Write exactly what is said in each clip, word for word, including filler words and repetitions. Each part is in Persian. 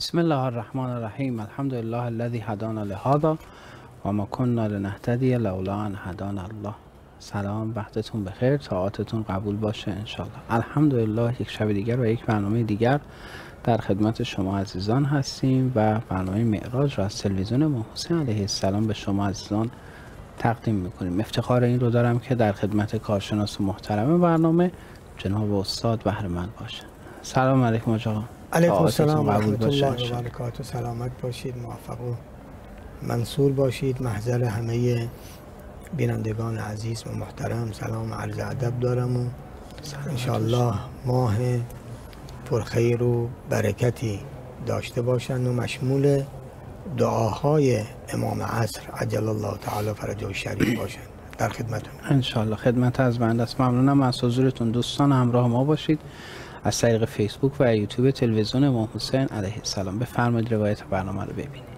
بسم الله الرحمن الرحیم. الحمد لله الذی هدانا لهذا و ما كنا لنهتدی لولا ان هدانا الله. سلام، وقتتون بخیر، طاعاتتون قبول باشه انشالله. الحمدلله یک شب دیگر و یک برنامه دیگر در خدمت شما عزیزان هستیم و برنامه معراج را از تلویزیون امام حسین علیه السلام به شما عزیزان تقدیم میکنیم. افتخار این رو دارم که در خدمت کارشناس محترم برنامه جناب استاد بهره‌مند باشه. سلام علیکم آقا. علیکم السلام و رحمت الله و برکاته. سلامت باشید، موفق و منصور باشید. محضر همه بینندگان عزیز و محترم سلام و عرض ادب دارم و انشاءالله ماه پرخیر و برکتی داشته باشند و مشمول دعاهای امام عصر عجل الله تعالی فرجه الشریف باشند. در خدمتتون انشاءالله. خدمت از بنده است. ممنونم از حضورتون. دوستان همراه ما باشید از طریق فیسبوک و یوتیوب تلویزیون امام حسین علیه السلام. بفرمایید روایت برنامه رو ببینید.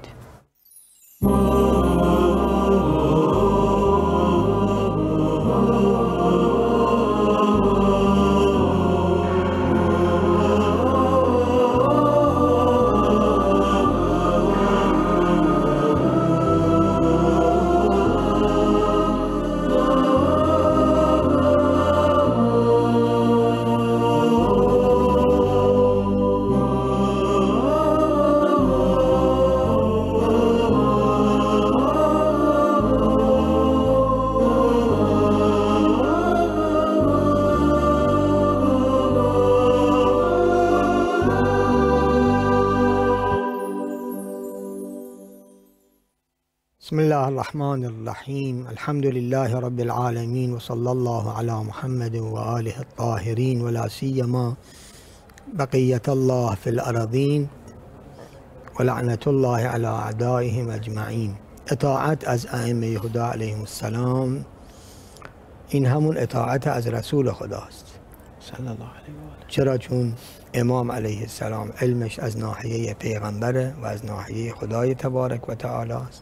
بسم الله الرحمن الرحیم. الحمد لله رب العالمین و صلی الله علی محمد و آله الطاهرین و لا سیما بقیت الله فی الارضین و لعنت الله علی اعدائهم اجمعین. اطاعت از ائمه هدا علیهم السلام این همون اطاعت از رسول خداست صلی الله علیه و آله. چرا؟ چون امام علیه السلام علمش از ناحیه پیغمبره و از ناحیه خدای تبارک و تعالی است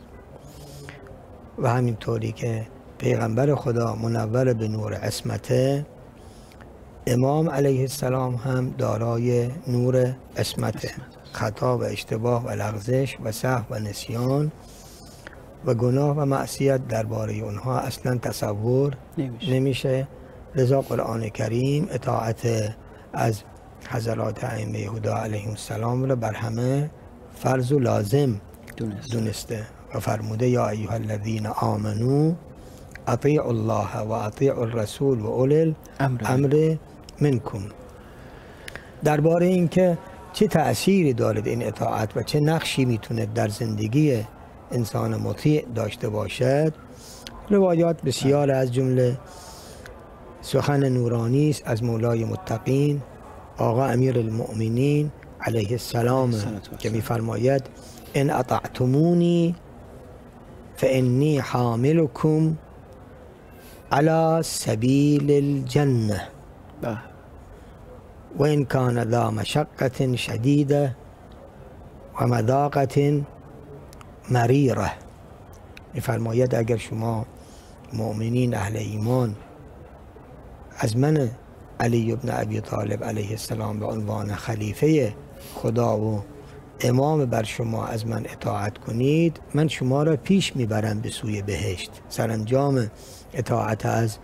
و همینطوری که پیغمبر خدا منور به نور عصمته، امام علیه السلام هم دارای نور عصمته. خطا و اشتباه و لغزش و سهو و نسیان و گناه و معصیت درباره اونها اصلا تصور نمیشه, نمیشه. لذا قرآن کریم اطاعت از حضرات ائمه هدا علیهم السلام را بر همه فرض و لازم دونسته, دونسته. و فرموده یا ایها الذین آمنو اطیعوا الله و اطیعوا الرسول و اولی الامر منکم. درباره اینکه چه تأثیری دارد این اطاعت و چه نقشی میتونه در زندگی انسان مطیع داشته باشد، روایات بسیار از جمله سخن نورانی است از مولای متقین آقا امیر المؤمنین علیه السلام که میفرماید ان اطعتمونی فإني حاملكم على سبيل الجنة وإن كان ذا مشقة شديدة ومذاقة مريرة. میفرماید اگر شما مؤمنین اهل ایمان از من علی بن ابی طالب علیه السلام به عنوان خلیفه خدا و امام بر شما از من اطاعت کنید، من شما را پیش میبرم به سوی بهشت. سرانجام اطاعت از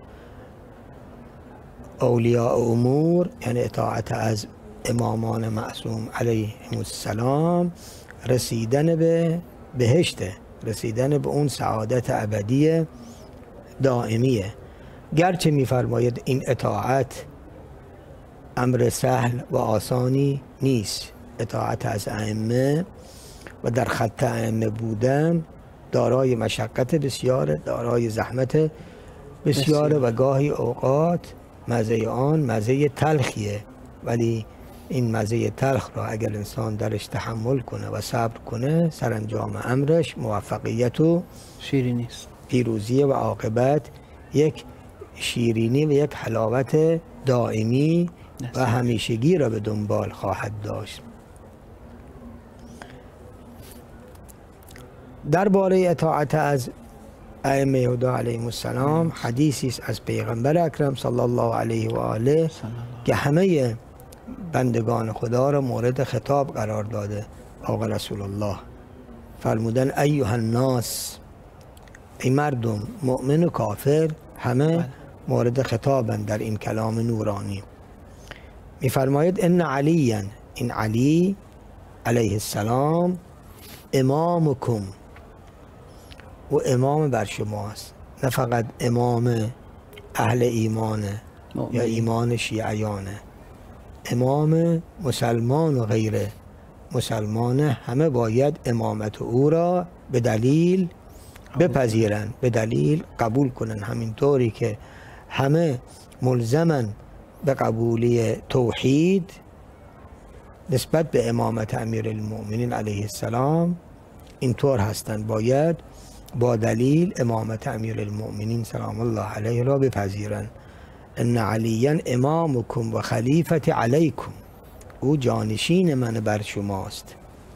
اولیاء امور یعنی اطاعت از امامان معصوم علیهم السلام رسیدن به بهشته، رسیدن به اون سعادت ابدی دائمیه. گرچه میفرماید این اطاعت امر سهل و آسانی نیست. اطاعت از ائمه و در خط ائمه بودن دارای مشقت بسیار، دارای زحمت بسیار و گاهی اوقات مزه آن مزه تلخیه، ولی این مزه تلخ را اگر انسان درش تحمل کنه و صبر کنه سرانجام امرش موفقیت و شیرینی است، پیروزی و عاقبت یک شیرینی و یک حلاوت دائمی و همیشگی را به دنبال خواهد داشت. درباره اطاعت از ائمه هدا علیهم السلام حدیثی است از پیغمبر اکرم صلی الله علیه و آله که همه بندگان خدا را مورد خطاب قرار داده آقا رسول الله فرمودن ایها الناس، ای مردم، مؤمن و کافر همه مورد خطابن در این کلام نورانی. میفرماید ان علیا، این علی علیه السلام امامکم، و امام بر شماست، نه فقط امام اهل ایمانه یا ایمان شیعیانه، امام مسلمان و غیر مسلمانه همه باید امامت او را به دلیل بپذیرن، به دلیل قبول کنن. همینطوری که همه ملزمن به قبولی توحید نسبت به امامت امیرالمؤمنین علیه السلام، اینطور هستند باید با دلیل امامت امیرالمؤمنین سلام الله علیه را بپذیرن. ان علیا امامکم و خلیفت علیکم، او جانشین من بر شماست،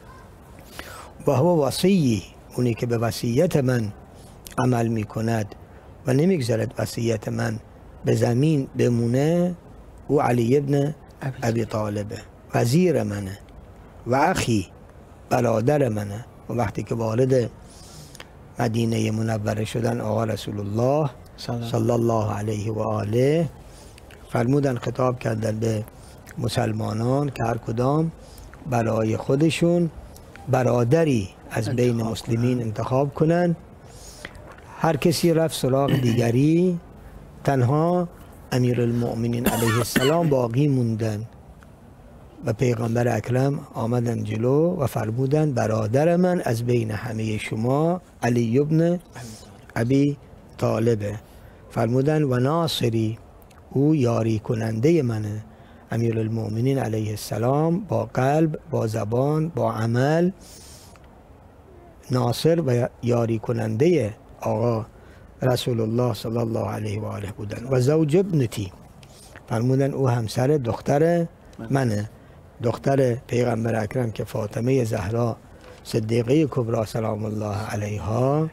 و هو وصی، اونی که به وصیت من عمل می کند و نمیگذارد وصیت من به زمین بمونه، او علی ابن ابی طالبه، وزیر منه و اخی، برادر منه. و وقتی که وارد مدینه منوره شدن آقا رسول الله صلی الله علیه و آله فرمودن، خطاب کردن به مسلمانان که هر کدام برای خودشون برادری از بین مسلمین انتخاب کنن. هر کسی رفت سراغ دیگری، تنها امیرالمؤمنین علیه السلام باقی موندن و پیغمبر اکرم آمدن جلو و فرمودن برادر من از بین همه شما علی ابن ابی طالبه. فرمودن و ناصری، او یاری کننده منه، امیرالمؤمنین علیه السلام با قلب، با زبان، با عمل ناصر و یاری کننده آقا رسول الله صلی الله علیه و آله بودن. و زوج ابنتی، فرمودن او همسر دختر منه، دختر پیغمبر اکرم که فاطمه زهرا صدیقه کبری سلام الله علیها،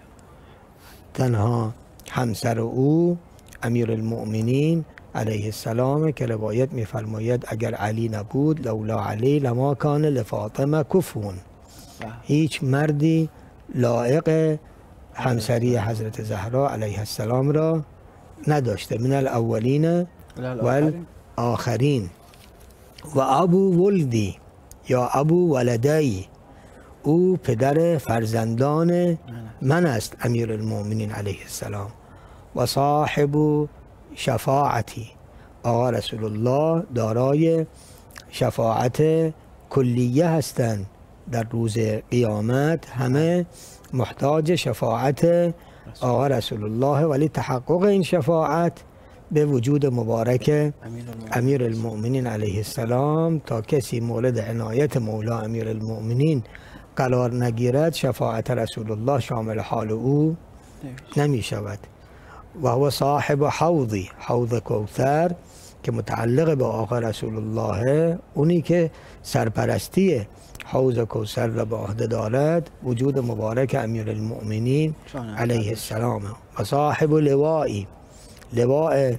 تنها همسر او امیرالمؤمنین علیه السلام که روایت میفرماید اگر علی نبود لولا علی لما کان لفاطمه کفون، هیچ مردی لایق همسری حضرت زهرا علیه السلام را نداشته، من الاولین و الاخرین. و ابو ولدی یا ابو ولدی، او پدر فرزندان من است امیرالمؤمنین علیه السلام. و صاحب شفاعتی، آقا رسول الله دارای شفاعت کلیه هستند در روز قیامت، همه محتاج شفاعت آقا رسول الله، ولی تحقق این شفاعت به وجود مبارک امیرالمؤمنین علیه السلام. تا کسی مورد عنایت مولا امیرالمؤمنین قرار نگیرد شفاعت رسول الله شامل حال او نمی شود. و هو صاحب حوضی، حوض کوثر که متعلق به آقا رسول الله، اونی که سرپرستی حوض کوثر را به عهده دارد وجود مبارک امیرالمؤمنین علیه السلام. و صاحب لوائی، لواء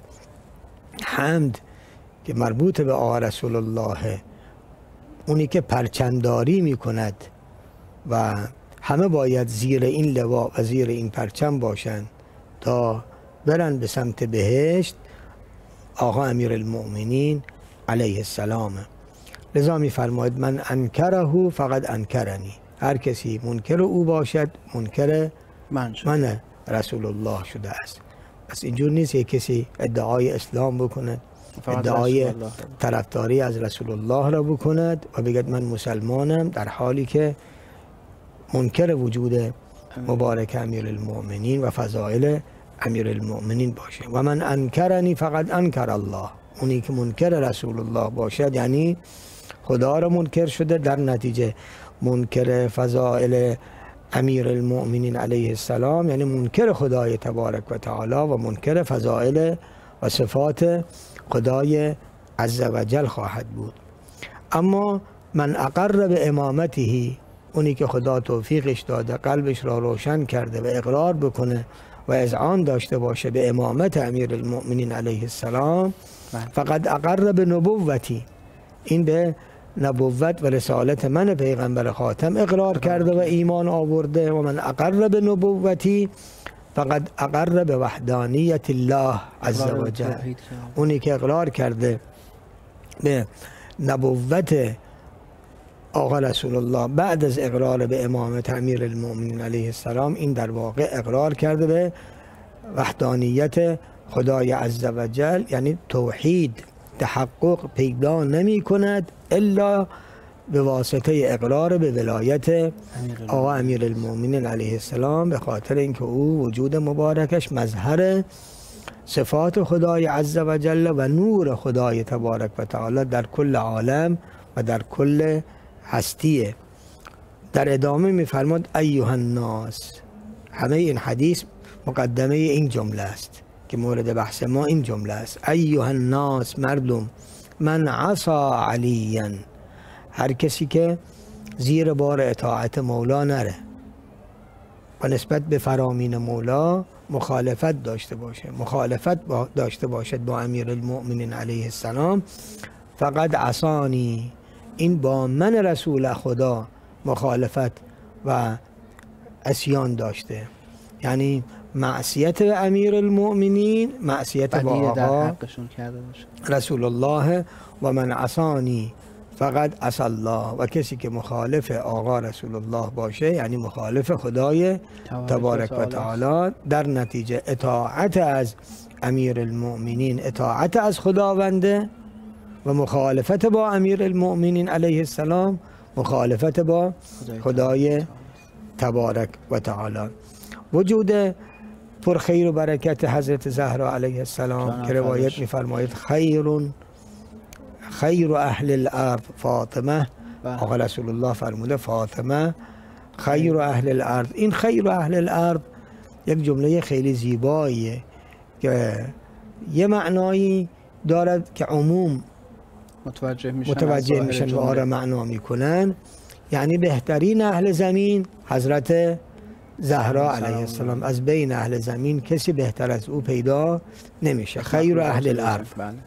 حمد که مربوط به آقا رسول الله، اونی که پرچمداری می کند و همه باید زیر این لواء و زیر این پرچم باشند تا برن به سمت بهشت، آقا امیرالمؤمنین علیه السلام. لذا می فرماید من انکره فقط انکرنی، هر کسی منکر او باشد منکر من, من رسول الله شده است. پس اینجور نیست یک کسی ادعای اسلام بکند، ادعای طرفداری از رسول الله را بکند و بگد من مسلمانم، در حالی که منکر وجود مبارک امیرالمؤمنین و فضائل امیرالمؤمنین باشه. و من انکرنی فقط انکر الله، اونی که منکر رسول الله باشد یعنی خدا را منکر شده، در نتیجه منکر فضائل امیرالمؤمنین علیه السلام یعنی منکر خدای تبارک و تعالی و منکر فضائل و صفات خدای عز و جل خواهد بود. اما من اقر به امامته، اونی که خدا توفیقش داده قلبش را روشن کرده و اقرار بکنه و اذعان داشته باشه به امامت امیرالمؤمنین علیه السلام، فقد اقر به نبوتی، این به نبوت و رسالت من پیغمبر خاتم اقرار کرده و ایمان آورده و من اقر به نبوتی فقد اقر به وحدانیت الله عز و جل. اونی که اقرار کرده به نبوت آقا رسول الله بعد از اقرار به امامت امیر المؤمنین علیه السلام، این در واقع اقرار کرده به وحدانیت خدای عز و جل، یعنی توحید تحقق پیدا نمی کند الا به واسطه اقرار به ولایت آقا امیر المؤمنین علیه السلام، به خاطر اینکه او وجود مبارکش مظهر صفات خدای عز و جل و نور خدای تبارک و تعالی در کل عالم و در کل هستیه. در ادامه میفرماد ایها الناس، همه این حدیث مقدمه این جمله است که مورد بحث ما این جمله است. ایها الناس، مردم، من عصا علیا، هر کسی که زیر بار اطاعت مولا نره و نسبت به فرامین مولا مخالفت داشته باشه، مخالفت داشته باشد با امیر المؤمنین علیه السلام، فقد عصانی، این با من رسول خدا مخالفت و عصیان داشته، یعنی معصیت امیر المؤمنین، معصیت با آقا رسول الله. و من عصانی فقد عصی الله، و کسی که مخالف آقا رسول الله باشه یعنی مخالف خدای تبارک و تعالی، در نتیجه اطاعت از امیر المؤمنین اطاعت از خداونده و مخالفت با امیر المؤمنین علیه السلام مخالفت با خدای تبارک و تعالی. وجود پر خیر و برکت حضرت زهرا علیه السلام که روایت می‌فرماید خیر خیر اهل الارض فاطمه، آقا رسول الله فرموده فاطمه خیر اهل الارض. این خیر اهل الارض یک جمله خیلی زیباییه که یه معنایی دارد که عموم متوجه میشن متوجه میشن و آره معنا میکنن، یعنی بهترین اهل زمین حضرت زهرا علیه السلام، از بین اهل زمین کسی بهتر از او پیدا نمیشه، خیر اهل الارض.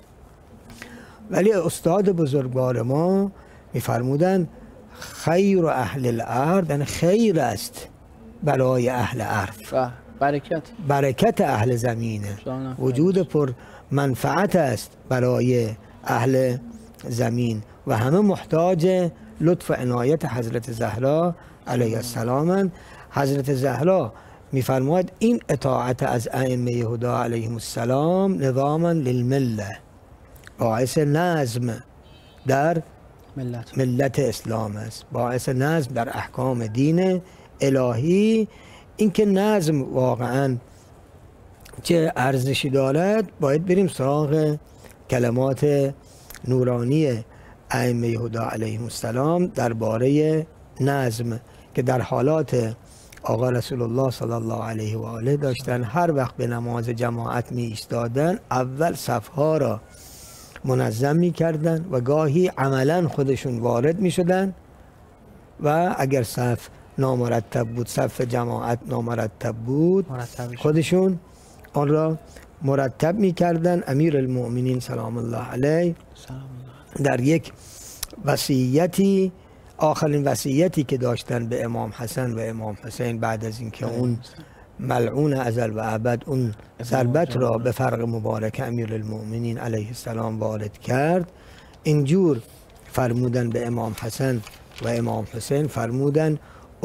ولی استاد بزرگوار ما میفرمودن خیر اهل الارض یعنی خیر است برای اهل ارض، برکت برکت اهل زمینه، وجود پر منفعت است برای اهل زمین و همه محتاج لطف و عنایت حضرت زهرا علیه السلام. حضرت زهرا میفرماید این اطاعت از ائمه هدی علیهم السلام نظاما للمله، باعث نظم در ملت. ملت اسلام است، باعث نظم در احکام دین الهی. اینکه نظم واقعا چه ارزشی دارد باید بریم سراغ کلمات نورانی ائمه هدی علیهم السلام درباره نظم که در حالات آقا رسول الله صلی الله علیه و آله داشتن. هر وقت به نماز جماعت می ایستادن اول صفها را منظم می کردن و گاهی عملا خودشون وارد می شدن و اگر صف نامرتب بود، صف جماعت نامرتب بود، خودشون آن را مرتب می کردن. امیر المؤمنین سلام الله علیه در یک وصیتی، آخرین وصیتی که داشتن به امام حسن و امام حسین بعد از اینکه اون ملعون ازل و ابد اون ضربت را به فرق مبارک امیر المؤمنین علیه السلام وارد کرد، اینجور فرمودن به امام حسن و امام حسین، فرمودن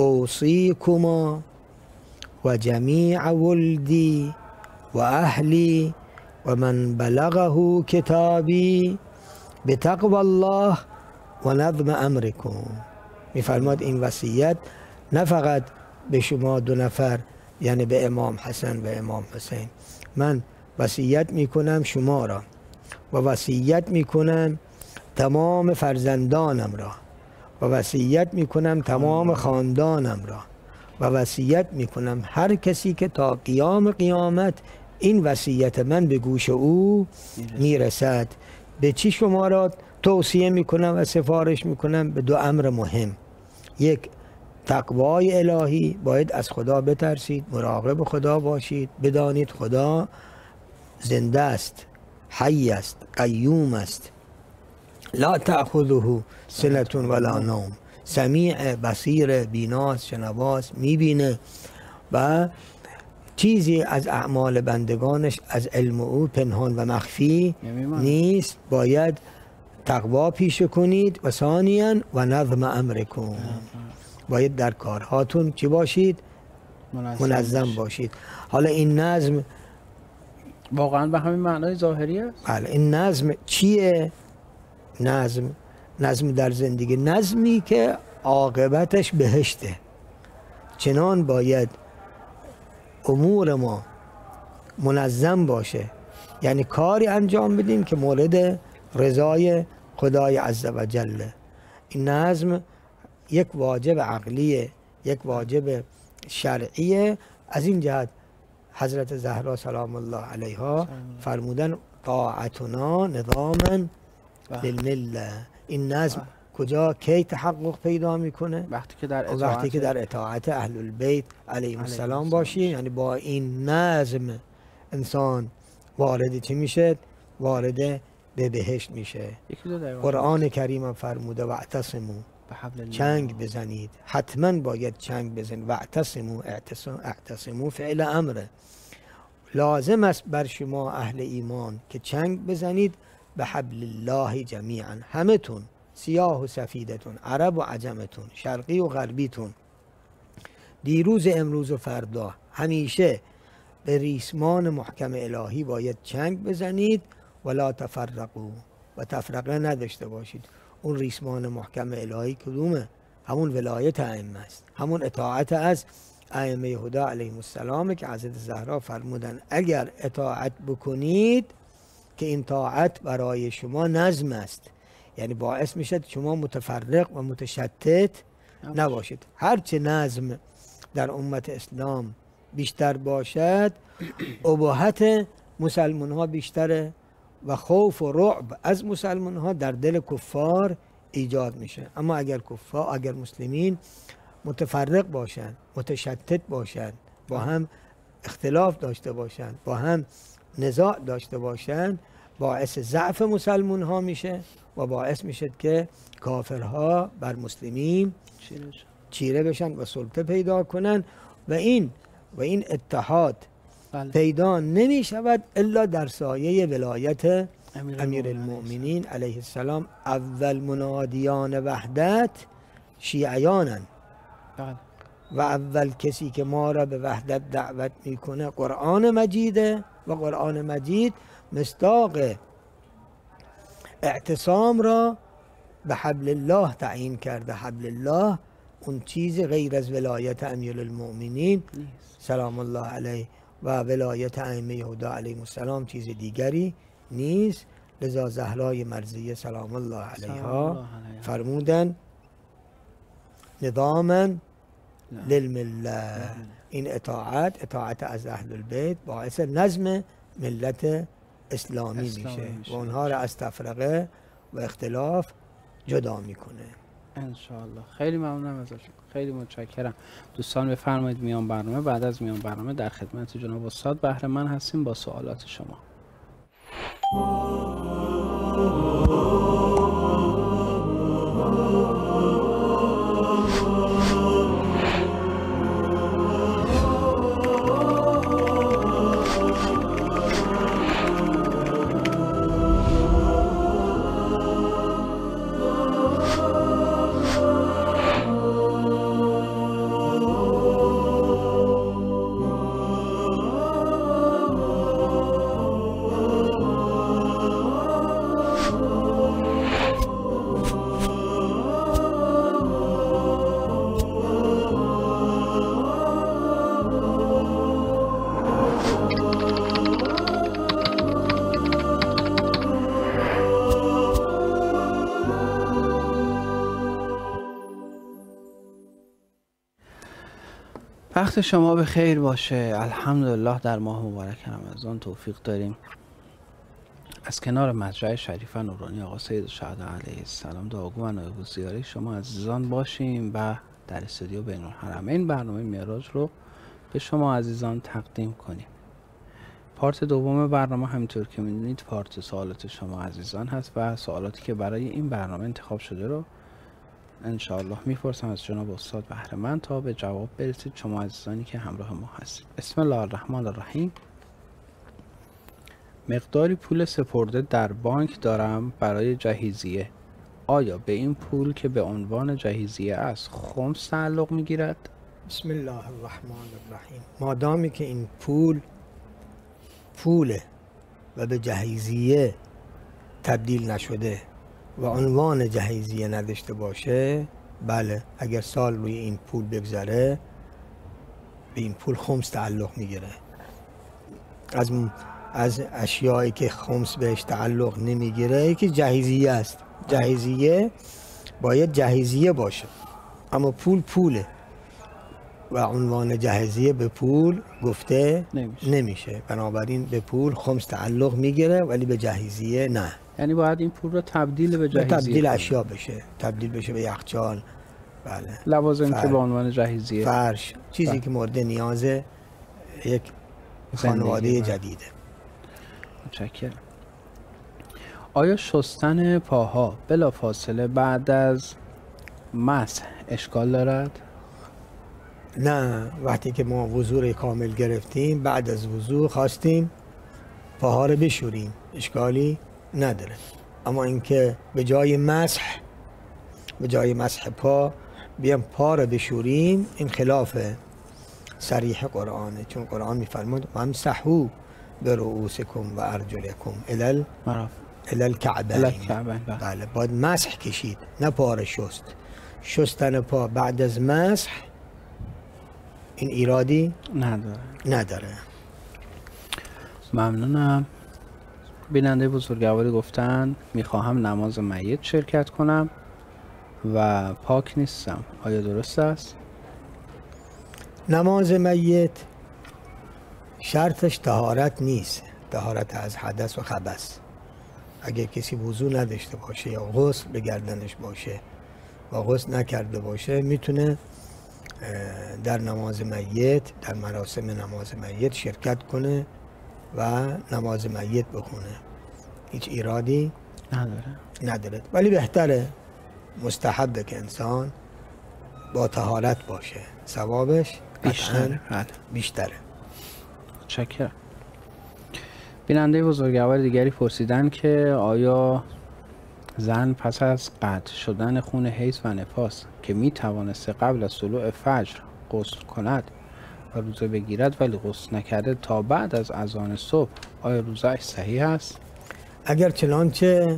اوصیکما و جمیع ولدی و اهلی و من بلغه کتابی بتقوی الله و نظم امرکم. میفرماد این وصیت نه فقط به شما دو نفر یعنی به امام حسن و امام حسین، من وصیت میکنم شما را و وصیت میکنم تمام فرزندانم را و وصیت میکنم تمام خاندانم را و وصیت میکنم هر کسی که تا قیام قیامت این وصیت من به گوش او میرسد. به چی شما را توصیه میکنم و سفارش میکنم؟ به دو امر مهم. یک، تقوای الهی، باید از خدا بترسید، مراقب خدا باشید، بدانید خدا زنده است، حی است، قیوم است لا تأخذه سنة ولا نوم، سمیع، بصیر، بیناست، شنواست، میبینه و چیزی از اعمال بندگانش از علم او پنهان و مخفی نیست. باید تقوا پیشه کنید و ثانیاً و نظم امرکم، باید در کارهاتون چی باشید؟ منظم, منظم باشید. حالا این نظم واقعا به همین معنای ظاهری است؟ بله. این نظم چیه؟ نظم نظم در زندگی، نظمی که عاقبتش بهشته. چنان باید امور ما منظم باشه، یعنی کاری انجام بدیم که مورد رضای خدای عز و جل. این نظم یک واجب عقلیه، یک واجب شرعیه. از این جهت حضرت زهرا سلام الله علیها فرمودن طاعتنا نظاما للمله. این نظم کجا کی تحقق پیدا میکنه؟ وقتی که در اطاعت وقتی که در اطاعت اهل البیت علیهم السلام باشی. یعنی با این نظم انسان وارد چی میشه؟ وارد به بهشت میشه. قرآن کریم فرموده واعتصموا، چنگ بزنید، حتما باید چنگ بزنید. واعتصموا، اعتصموا فعل امره، لازم است بر شما اهل ایمان که چنگ بزنید به حبل الله جمیعا، همه تون، سیاه و سفیدتون، عرب و عجمتون، شرقی و غربیتون، دیروز امروز و فردا، همیشه به ریسمان محکم الهی باید چنگ بزنید. ولا تفرقوا، و تفرقه نداشته باشید. اون ریسمان محکم الهی کدومه؟ همون ولایت ائمه است، همون اطاعت از ائمه هدا علیهم السلام که حضرت زهرا فرمودن اگر اطاعت بکنید که این طاعت برای شما نظم است، یعنی باعث میشد شما متفرق و متشتت نباشید. هرچه نظم در امت اسلام بیشتر باشد، اباحت مسلمان ها بیشتره و خوف و رعب از مسلمان ها در دل کفار ایجاد میشه. اما اگر کفار، اگر مسلمین متفرق باشند، متشتت باشند، با هم اختلاف داشته باشند، با هم نزاع داشته باشند، باعث ضعف مسلمان ها میشه و باعث میشه که کافرها بر مسلمین چیره بشن و سلطه پیدا کنن. و این و این اتحاد بله. پیدا نمی شود الا در سایه ولایت امیر, امیر المؤمنین علیه السلام. اول منادیان وحدت شیعیانن بله. و اول کسی که ما را به وحدت دعوت میکنه قرآن مجیده و قرآن مجید مصداق اعتصام را به حبل الله تعیین کرده. حبل الله اون چیز غیر از ولایت امیر المؤمنین سلام الله علیه و ولایت ائمه هدا علیهم السلام چیز دیگری نیست. لذا زهرای مرضیه سلام الله علیها فرمودن نظاما للمله. این اطاعت اطاعت از اهل البیت باعث نظم ملت اسلامی میشه و اونها را از تفرقه و اختلاف جدا میکنه انشاءالله. خیلی ممنونم ازتون، خیلی متشکرم. دوستان بفرمایید میان برنامه. بعد از میان برنامه در خدمت جناب استاد بهره‌مند هستیم با سوالات شما. وقت شما به خیر باشه. الحمدلله در ماه مبارک رمضان توفیق داریم از کنار مجرع شریفه نورانی آقا سید الشهدا علیه السلام دعاگو و نایب الزیاره شما عزیزان باشیم و در استودیو بین الحرمین برنامه معراج رو به شما عزیزان تقدیم کنیم. پارت دوم برنامه همینطور که میدونید پارت سوالات شما عزیزان هست و سوالاتی که برای این برنامه انتخاب شده رو انشاءالله میپرسم از جناب استاد بهره‌مند تا به جواب برسید شما عزیزانی که همراه ما هستید. بسم الله الرحمن الرحیم. مقداری پول سپرده در بانک دارم برای جهیزیه. آیا به این پول که به عنوان جهیزیه است خمس تعلق میگیرد؟ بسم الله الرحمن الرحیم. مادامی که این پول پوله و به جهیزیه تبدیل نشده و عنوان جهیزیه نداشته باشه، بله، اگر سال روی این پول بگذره به این پول خمس تعلق میگیره. از از اشیایی که خمس بهش تعلق نمیگیره یکی جهیزیه است. جهیزیه باید جهیزیه باشه، اما پول پوله و عنوان جهیزیه به پول گفته نمیشه, نمیشه. بنابراین به پول خمس تعلق میگیره ولی به جهیزیه نه. یعنی باید این پول رو تبدیل به جهیزیه تبدیل اشیا بشه، تبدیل بشه به یخچال، بله، لوازم که به عنوان جهیزیه، فرش، چیزی که مورد نیاز یک خانواده جدیده. متشکرم. آیا شستن پاها بلافاصله بعد از مسح اشکال دارد؟ نه، وقتی که ما وضو کامل گرفتیم بعد از وضو خواستیم پاها رو بشوریم اشکالی نداره. اما اینکه به جای مسح به جای مسح پا بیام پا رو بشوریم این خلاف صریح قرآنه، چون قرآن میفرمود وامسحوا برؤوسکم و ارجلکم الی الکعبین. بله، باید مسح کشید نه پا رو شست. شستن پا بعد از مسح این ایرادی نداره نداره. ممنونم. بیننده بزرگواری گفتن میخواهم نماز میت شرکت کنم و پاک نیستم، آیا درست است؟ نماز میت شرطش طهارت نیست، طهارت از حدث و خبث. اگر کسی وضو نداشته باشه یا غسل به گردنش باشه و غسل نکرده باشه میتونه در نماز میت، در مراسم نماز میت شرکت کنه و نماز میت بخونه، هیچ ایرادی نداره نداره. ولی بهتره، مستحبه که انسان با طهارت باشه، ثوابش بیشتره. بیشتره. متشکرم. بیننده بزرگوار دیگری پرسیدن که آیا زن پس از قطع شدن خون حیض و نفاس که می توانسته قبل از طلوع فجر غسل کند و روزه بگیرد ولی غسل نکرده تا بعد از اذان صبح، آیا روزه‌اش صحیح است؟ اگر چنانچه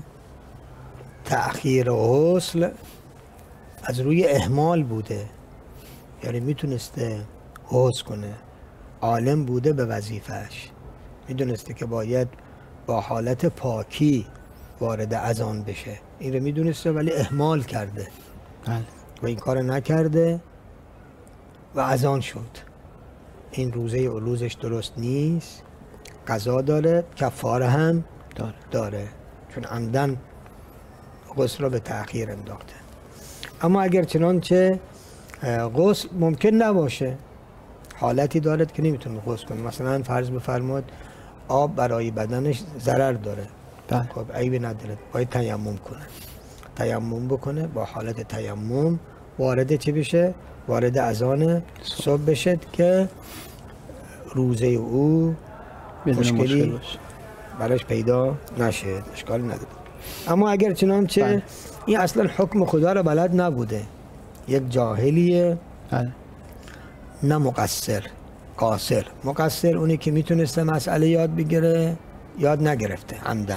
تأخیر غسل از روی اهمال بوده، یعنی میتونسته غسل کنه، عالم بوده به وظیفهش، میدونسته که باید با حالت پاکی وارد اذان بشه، این رو میدونسته ولی اهمال کرده بله. و این کار نکرده و اذان شد، این روزه و روزش درست نیست، قضا داره، کفاره هم داره, داره. چون عمدن غسل رو به تأخیر انداخته. اما اگر چنانچه غسل ممکن نباشه، حالتی دارد که نمیتونه غسل کنه، مثلا فرض بفرماد آب برای بدنش ضرر داره، بله. خب عیبی نداره، باید تیمم کنه، تیمم بکنه، با حالت تیمم وارد چی بشه؟ وارد اذان صبح بشه که روزه او مشکلی براش پیدا نشه، اشکال نداره. اما اگر چنانچه بله. این اصلا حکم خدا رو بلد نبوده، یک جاهلیه، بله. نه مقصر، قاصر. مقصر اونی که میتونسته مسئله یاد بگیره یاد نگرفته عمدن.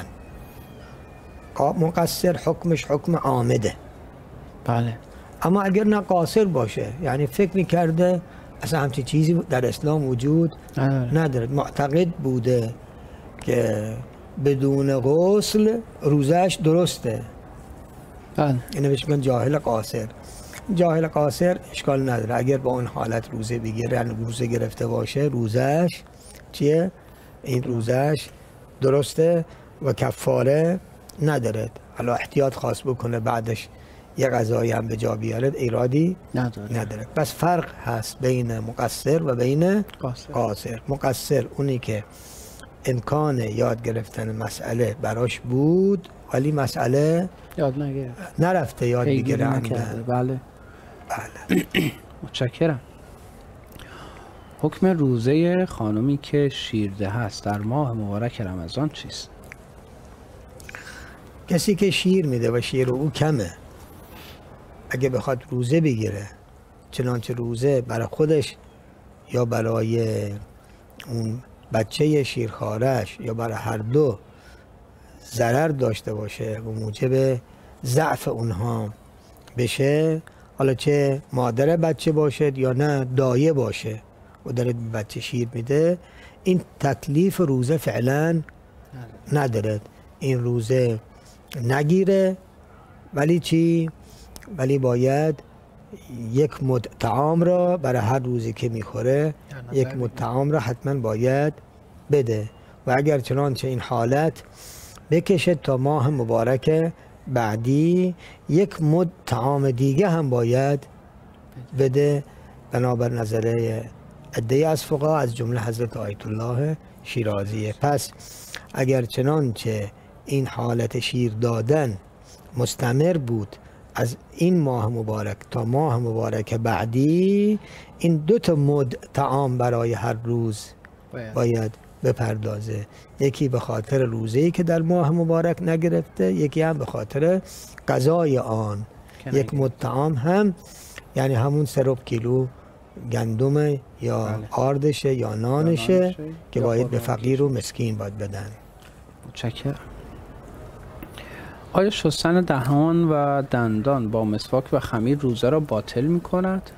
مقصر حکمش حکم عامده. بله. اما اگر نه قاصر باشه، یعنی فکر میکرده اصلا همچین چیزی در اسلام وجود نداره، معتقد بوده که بدون غسل روزش درسته، بله. اینو بهش میگن جاهل قاصر. جاهل قاصر اشکال نداره، اگر با اون حالت روزه بگیره، یعنی روزه گرفته باشه، روزش چیه؟ این روزش درسته و کفاره نداره. حالا احتیاط خاص بکنه بعدش یه غذایی هم به جا بیاره، ایرادی نداره. نداره. بس فرق هست بین مقصر و بین قاصر. قاصر. مقصر اونی که امکان یاد گرفتن مسئله براش بود ولی مسئله یاد نگرفت، نرفته یاد پیگیری بگیره نکرده. عمدن. بله بله. متشکرم. حکم روزه خانمی که شیرده هست در ماه مبارک رمضان چیست؟ کسی که شیر میده و شیر او کمه اگه بخواد روزه بگیره، چنانچه روزه برای خودش یا برای اون بچه شیرخوارش یا برای هر دو ضرر داشته باشه و موجب ضعف اونها بشه، حالا چه مادر بچه باشه یا نه دایه باشه و داره بچه شیر میده، این تکلیف روزه فعلا نداره. این روزه نگیره، ولی چی؟ ولی باید یک مد طعام را برای هر روزی که میخوره یک مد طعام را حتما باید بده و اگر چنانچه این حالت بکشه تا ماه مبارک بعدی یک مد طعام دیگه هم باید بده، بنابر نظره عده از فقها از جمله حضرت آیت الله شیرازی. پس اگر چنانچه این حالت شیر دادن مستمر بود از این ماه مبارک تا ماه مبارک بعدی، این دو تا مد طعام برای هر روز باید, باید بپردازه، یکی به خاطر روزه‌ای که در ماه مبارک نگرفته، یکی هم به خاطر قضای آن. یک مد طعام هم یعنی همون سه کیلو گندم یا بله. آردشه یا نانشه, یا نانشه که یا باید به فقیر و مسکین باید بدن. متشکرم. آیا شستن دهان و دندان با مسواک و خمیر روزه را باطل می کند؟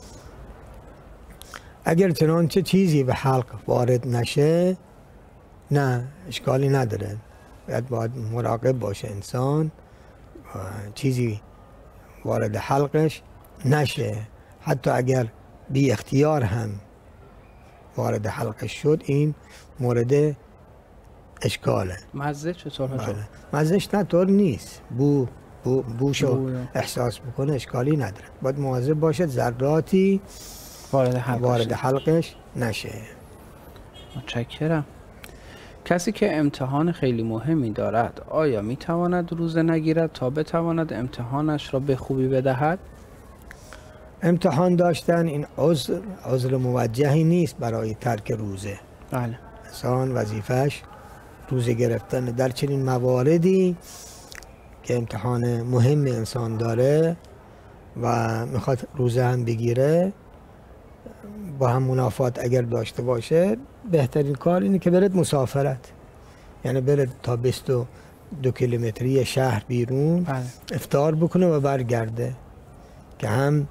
اگر چنانچه چیزی به حلق وارد نشه نه، اشکالی نداره. باید باید مراقب باشه انسان چیزی وارد حلقش نشه، حتی اگر بی اختیار هم وارد حلقش شد این مورد اشکاله. مزه چطور هست؟ مزهش نه طور نیست، بو بو بوشو احساس بکنه اشکالی نداره. باید مواظب باشد ذراتی وارد حلقش, وارد حلقش نشه. متشکرم. کسی که امتحان خیلی مهمی دارد آیا می تواند روزه نگیرد تا بتواند امتحانش را به خوبی بدهد؟ امتحان داشتن این عذر عذر موجهی نیست برای ترک روزه. بله. انسان وظیفش روزه گرفتن در چنین مواردی که امتحان مهم انسان داره و میخواد روزه هم بگیره، با هم منافات اگر داشته باشه بهترین کار اینه که برد مسافرت، یعنی برد تا بیست و دو کیلومتری شهر بیرون بله. افطار بکنه و برگرده که هم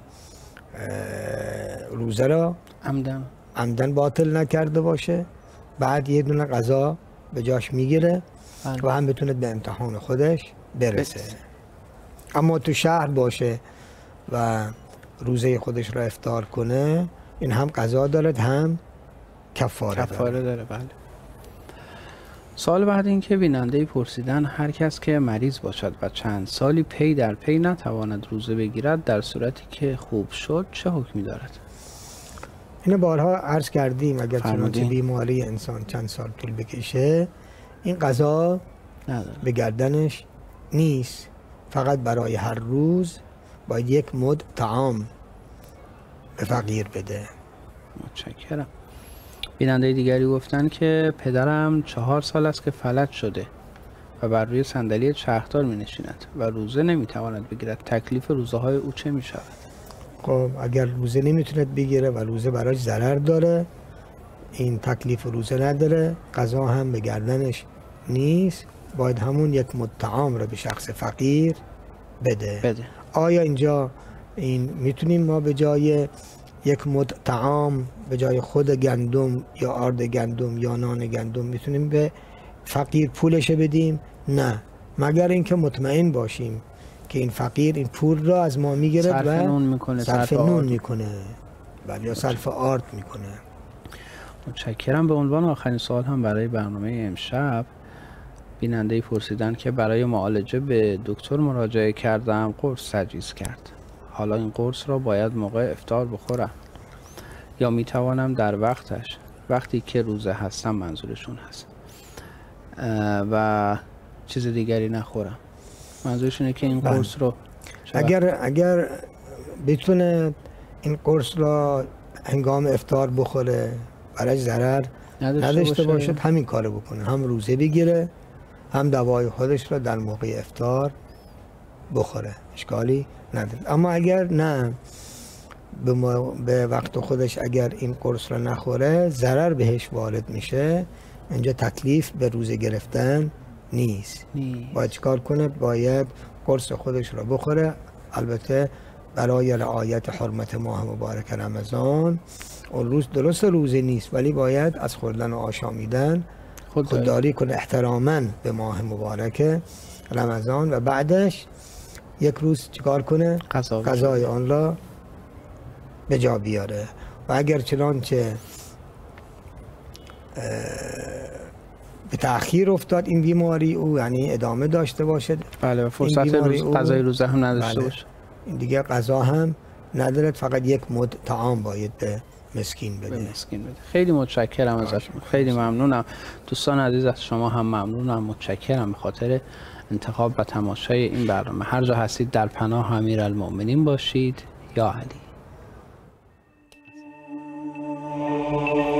روزه را عمدن عمدن باطل نکرده باشه، بعد یه دونه غذا به جاش میگیره بله. و هم بتونه به امتحان خودش برسه. بس. اما تو شهر باشه و روزه خودش را افطار کنه، این هم قضا دارد هم کفاره, کفاره داره. داره. بله. سال بعد این که بیننده پرسیدن هر کس که مریض باشد و چند سالی پی در پی نتواند روزه بگیرد در صورتی که خوب شد چه حکمی دارد؟ اینو بارها عرض کردیم، اگر چنانچه بیماری انسان چند سال طول بکشه این قضا نداره. به گردنش نیست، فقط برای هر روز باید یک مد طعام به فقیر بده. متشکرم. بیننده دیگری گفتن که پدرم چهار سال است که فلج شده و بر روی صندلی چرخدار می نشیند و روزه نمی تواند بگیرد. تکلیف روزه های او چه می شود؟ خب اگر روزه نمیتوند بگیره و روزه براش ضرر داره، این تکلیف روزه نداره، قضا هم به گردنش نیست، باید همون یک مد طعام رو به شخص فقیر بده. بده. آیا اینجا این میتونیم ما به جای یک مد طعام به جای خود گندم یا آرد گندم یا نان گندم میتونیم به فقیر پولش بدیم؟ نه، مگر اینکه مطمئن باشیم که این فقیر این پول را از ما میگیره و صرف نون میکنه، صرف نون میکنه بله یا صرف آرد میکنه. متشکرم. به عنوان آخرین سوال هم برای برنامه امشب، بیننده پرسیدن که برای معالجه به دکتر مراجعه کردم، قرص تجویز کرد. حالا این قرص را باید موقع افطار بخورم یا میتوانم در وقتش، وقتی که روزه هستم منظورشون هست، و چیز دیگری نخورم. منظورش اینه که این بله. قرص رو اگر اگر بتونه این قرص را هنگام افطار بخوره برای ضرر نداشته باشد همین کارو بکنه، هم روزه بگیره هم دوای خودش را در موقع افطار بخوره، اشکالی نداره. اما اگر نه به, ما به وقت خودش اگر این قرص را نخوره ضرر بهش وارد میشه، اینجا تکلیف به روزه گرفتن نیست. نیست. باید چیکار کنه؟ باید قرص خودش را بخوره، البته برای رعایت حرمت ماه مبارک رمضان. اون روز درست روزه نیست ولی باید از خوردن و آشامیدن خودداری کنه احتراما به ماه مبارک رمضان و بعدش یک روز چیکار کنه؟ قضای آن را به جا بیاره. و اگر چنانچه به تأخیر افتاد این بیماری او، یعنی ادامه داشته باشد، بله، فرصت روز قضای روزه هم نداشته بله. باشه، این دیگه قضا هم ندارد، فقط یک مد طعام باید به مسکین بده. به مسکین بده. خیلی متشکرم ازتون، خیلی ممنونم. دوستان عزیز از شما هم ممنونم، متشکرم به خاطر انتخاب و تماشای این برنامه. هر جا هستید در پناه امیرالمؤمنین باشید. یا علی.